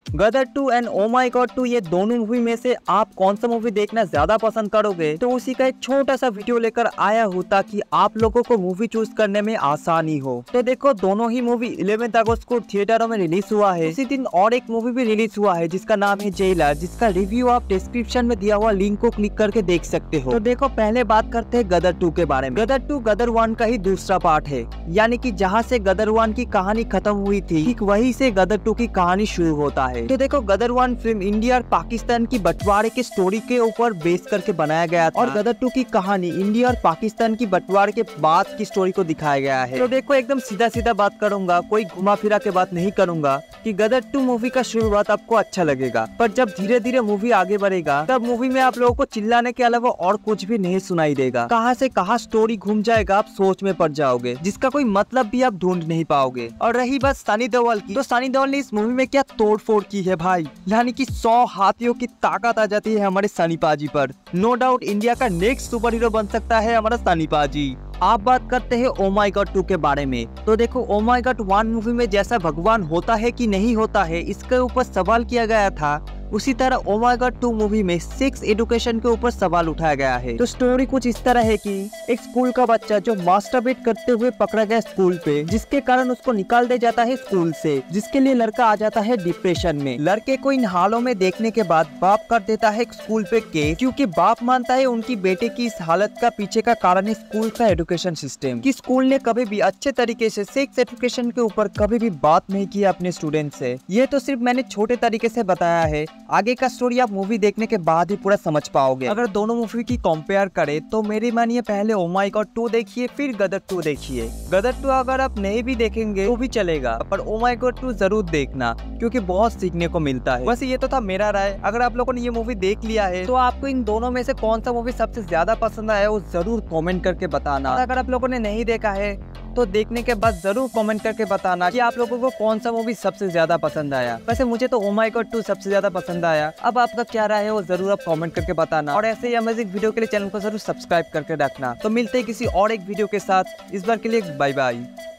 Gadar 2 and O my God 2 ये दोनों movie में से आप कौन सा मूवी देखना ज्यादा पसंद करोगे, तो उसी का एक छोटा सा वीडियो लेकर आया हूँ ताकि आप लोगों को मूवी चूज करने में आसानी हो। तो देखो दोनों ही मूवी 11 अगस्त को थिएटरों में रिलीज हुआ है। इसी दिन और एक मूवी भी रिलीज हुआ है जिसका नाम है जेलर, जिसका रिव्यू आप डिस्क्रिप्शन में दिया हुआ लिंक को क्लिक करके देख सकते हो। तो देखो पहले बात करते हैं गदर 2 के बारे में। गदर 2 गदर 1 का ही दूसरा पार्ट है, यानी कि जहाँ से गदर 1 की कहानी खत्म हुई थी ठीक वहीं से गदर 2 की कहानी शुरू होता है। तो देखो गदर 1 फिल्म इंडिया और पाकिस्तान की बंटवारे की स्टोरी के ऊपर बेस करके बनाया गया था और गदर 2 की कहानी इंडिया और पाकिस्तान की बंटवारे के बाद की स्टोरी को दिखाया गया है। तो देखो एकदम सीधा सीधा बात करूंगा, कोई घुमा फिरा के बात नहीं करूंगा कि गदर 2 मूवी का शुरुआत आपको अच्छा लगेगा, पर जब धीरे धीरे मूवी आगे बढ़ेगा तब मूवी में आप लोगों को चिल्लाने के अलावा और कुछ भी नहीं सुनाई देगा। कहां से कहां स्टोरी घूम जाएगा आप सोच में पड़ जाओगे, जिसका कोई मतलब भी आप ढूंढ नहीं पाओगे। और रही बात सनी देओल की, तो सनी देओल ने इस मूवी में क्या तोड़फोड़ की है भाई, यानी कि 100 हाथियों की ताकत आ जाती है हमारे सनी पाजी पर। नो डाउट इंडिया का नेक्स्ट सुपर हीरो बन सकता है हमारा सनी पाजी। आप बात करते हैं ओ माई गॉड 2 के बारे में। तो देखो ओ माई गॉड 1 मूवी में जैसा भगवान होता है कि नहीं होता है इसके ऊपर सवाल किया गया था, उसी तरह ओ माई गॉड 2 मूवी में सेक्स एजुकेशन के ऊपर सवाल उठाया गया है। तो स्टोरी कुछ इस तरह है कि एक स्कूल का बच्चा जो मास्टरबेट करते हुए पकड़ा गया स्कूल पे, जिसके कारण उसको निकाल दिया जाता है स्कूल से, जिसके लिए लड़का आ जाता है डिप्रेशन में। लड़के को इन हालों में देखने के बाद बाप कर देता है स्कूल पे केस, क्योंकि बाप मानता है उनकी बेटे की इस हालत का पीछे का कारण है स्कूल का एजुकेशन सिस्टम, कि स्कूल ने कभी भी अच्छे तरीके से सेक्स एजुकेशन के ऊपर कभी भी बात नहीं किया अपने स्टूडेंट से। ये तो सिर्फ मैंने छोटे तरीके से बताया है, आगे का स्टोरी आप मूवी देखने के बाद ही पूरा समझ पाओगे। अगर दोनों मूवी की कंपेयर करें तो मेरी मानिए पहले ओ माई गॉड 2 देखिए फिर गदर 2 देखिए। गदर 2 अगर आप नहीं भी देखेंगे तो भी चलेगा, पर ओ माई गॉड 2 जरूर देखना क्योंकि बहुत सीखने को मिलता है। वैसे ये तो था मेरा राय, अगर आप लोगों ने ये मूवी देख लिया है तो आपको इन दोनों में से कौन सा मूवी सबसे ज्यादा पसंद आया वो जरूर कॉमेंट करके बताना। और अगर आप लोगों ने नहीं देखा है तो देखने के बाद जरूर कमेंट करके बताना कि आप लोगों को कौन सा मूवी सबसे ज्यादा पसंद आया। वैसे मुझे तो ओ माई गॉड 2 सबसे ज्यादा पसंद आया। अब आपका क्या राय है वो जरूर आप कमेंट करके बताना, और ऐसे ही अमेजिंग वीडियो के लिए चैनल को जरूर सब्सक्राइब करके रखना। तो मिलते हैं किसी और एक वीडियो के साथ, इस बार के लिए बाय बाय।